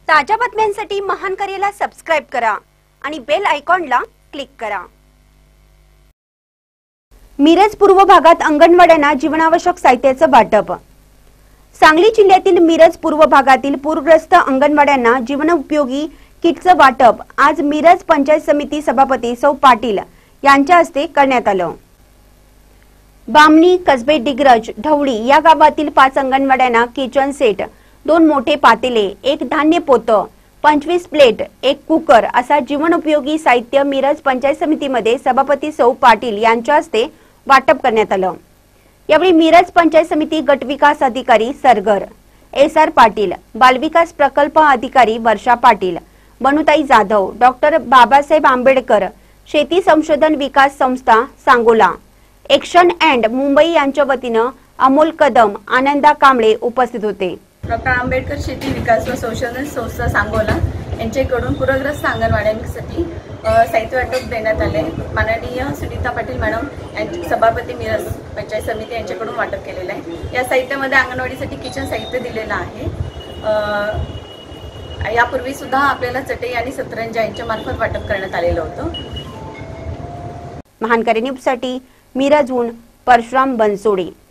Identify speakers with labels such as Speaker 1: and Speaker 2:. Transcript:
Speaker 1: ताज्या बातम्यांसाठी महान करेला सबस्क्राइब करा आणि बेल आयकॉनला क्लिक करा। मिरज पूर्व भागात अंगणवाड्यांना जीवनावश्यक साहित्याचं वाटप। सांगली जिल्ह्यातील मिरज पूर्व भागातील पूरग्रस्त अंगणवाड्यांना जीवनोपयोगी किटचं वाटप आज मिरज पंचायत समिती सभापती सौ पाटील यांच्या हस्ते करण्यात आलं। बामणी, कसबे, डिग्रज, ढवळी या गावातील 5 अंगणवाड्यांना किचन सेट, 2 मोठे पातेले, 1 धान्य पोतं, 25 प्लेट, 1 कुकर असा जीवनोपयोगी साहित्य मिरज पंचायत समितीमध्ये सभापती सौ पाटील यांच्या हस्ते वाटप करण्यात आलं। यावेळी मिरज पंचायत समिती गट विकास अधिकारी सरगर, SR पाटील, बालविकास प्रकल्प अधिकारी वर्षा पाटील, बनुताई जाधव, डॉक्टर बाबासाहेब आंबेडकर शेती संशोधन विकास संस्था सांगोला, एक्शन अँड मुंबई यांच्या वतीनं अमोल कदम, आनंदा कांबळे उपस्थित होते।
Speaker 2: डॉक्टर आंबेडकर शेती विकास व संशोधन संस्था सांगोला यांच्याकडून पूरग्रस्त अंगणवाड्यांसाठी साहित्य वाटप देण्यात आले। माननीय सुनीता पाटील मॅडम यांची सभापती मिरज पंचायत समिती यांच्याकडून वाटप केलेलं आहे। या साहित्यामध्ये अंगणवाडीसाठी किचन साहित्य दिलेलं आहे। यापूर्वी सुद्धा आपल्याला चटई आणि सतरंजा यांच्या मार्फत वाटप करण्यात आलेलं होतं।
Speaker 1: महान करे न्यूजसाठी मिरजहून परशुराम बनसोडे।